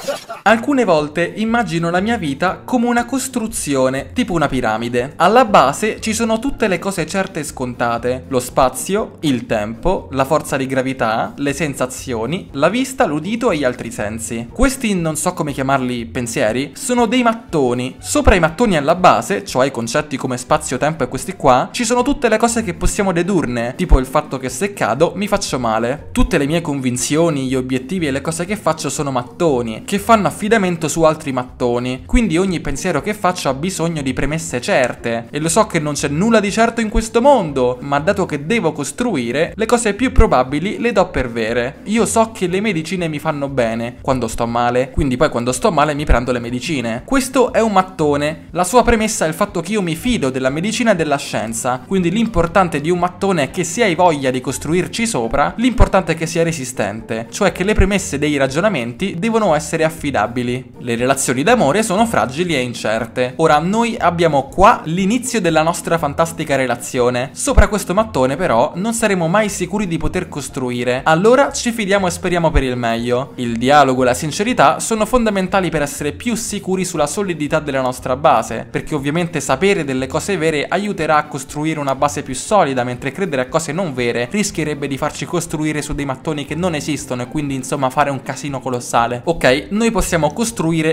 Alcune volte immagino la mia vita come una costruzione, tipo una piramide. Alla base ci sono tutte le cose certe e scontate: lo spazio, il tempo, la forza di gravità, le sensazioni, la vista, l'udito e gli altri sensi. Questi, non so come chiamarli, pensieri, sono dei mattoni. Sopra i mattoni alla base, cioè i concetti come spazio, tempo e questi qua, ci sono tutte le cose che possiamo dedurne, tipo il fatto che se cado mi faccio male. Tutte le mie convinzioni, gli obiettivi e le cose che faccio sono mattoni, che fanno affidamento su altri mattoni. Quindi ogni pensiero che faccio ha bisogno di premesse certe. E lo so che non c'è nulla di certo in questo mondo, ma dato che devo costruire, le cose più probabili le do per vere. Io so che le medicine mi fanno bene quando sto male, quindi poi quando sto male mi prendo le medicine. Questo è un mattone. La sua premessa è il fatto che io mi fido della medicina e della scienza. Quindi l'importante di un mattone è che se hai voglia di costruirci sopra, l'importante è che sia resistente, cioè che le premesse dei ragionamenti devono essere affidabili. Le relazioni d'amore sono fragili e incerte. Ora, noi abbiamo qua l'inizio della nostra fantastica relazione. Sopra questo mattone però non saremo mai sicuri di poter costruire. Allora ci fidiamo e speriamo per il meglio. Il dialogo e la sincerità sono fondamentali per essere più sicuri sulla solidità della nostra base, perché ovviamente sapere delle cose vere aiuterà a costruire una base più solida, mentre credere a cose non vere rischierebbe di farci costruire su dei mattoni che non esistono e quindi insomma fare un casino colossale. Ok, noi possiamo costruire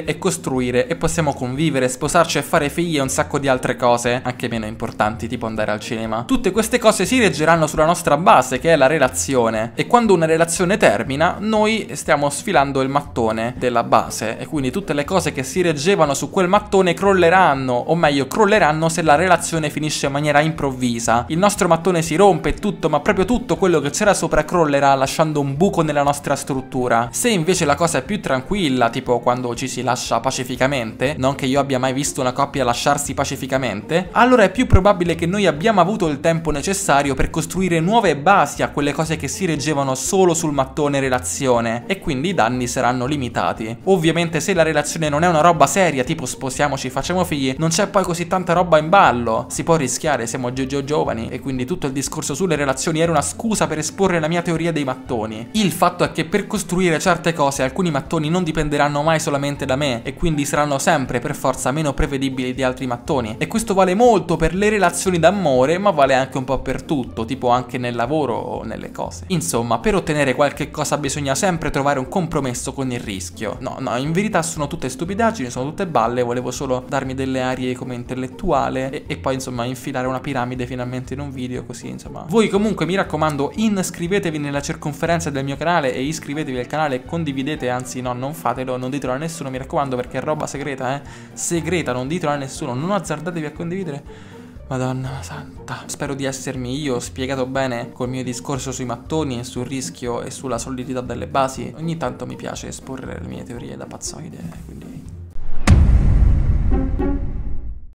e possiamo convivere, sposarci e fare figli e un sacco di altre cose, anche meno importanti, tipo andare al cinema. Tutte queste cose si reggeranno sulla nostra base, che è la relazione, e quando una relazione termina noi stiamo sfilando il mattone della base, e quindi tutte le cose che si reggevano su quel mattone crolleranno, o meglio crolleranno se la relazione finisce in maniera improvvisa. Il nostro mattone si rompe e tutto, ma proprio tutto quello che c'era sopra crollerà, lasciando un buco nella nostra struttura. Se invece la cosa è più tranquilla, tipo quando ci si lascia pacificamente, non che io abbia mai visto una coppia lasciarsi pacificamente, allora è più probabile che noi abbiamo avuto il tempo necessario per costruire nuove basi a quelle cose che si reggevano solo sul mattone relazione, e quindi i danni saranno limitati. Ovviamente se la relazione non è una roba seria, tipo sposiamoci, facciamo figli, non c'è poi così tanta roba in ballo, si può rischiare, siamo giovani, e quindi tutto il discorso sulle relazioni era una scusa per esporre la mia teoria dei mattoni. Il fatto è che per costruire certe cose alcuni mattoni non dipenderanno mai solamente da me, e quindi saranno sempre per forza meno prevedibili di altri mattoni, e questo vale molto per le relazioni d'amore, ma vale anche un po' per tutto, tipo anche nel lavoro o nelle cose. Insomma, per ottenere qualche cosa bisogna sempre trovare un compromesso con il rischio. No, in verità sono tutte stupidaggini, sono tutte balle, volevo solo darmi delle arie come intellettuale e poi insomma infilare una piramide finalmente in un video, così insomma. Voi comunque mi raccomando, iscrivetevi nella circonferenza del mio canale e iscrivetevi al canale e condividete, anzi no, non fatelo, non ditelo a nessuno, mi raccomando, perché è roba segreta, segreta, non ditelo a nessuno, non azzardatevi a condividere. Madonna santa, spero di essermi io spiegato bene col mio discorso sui mattoni e sul rischio e sulla solidità delle basi. Ogni tanto mi piace esporre le mie teorie da pazzoide, quindi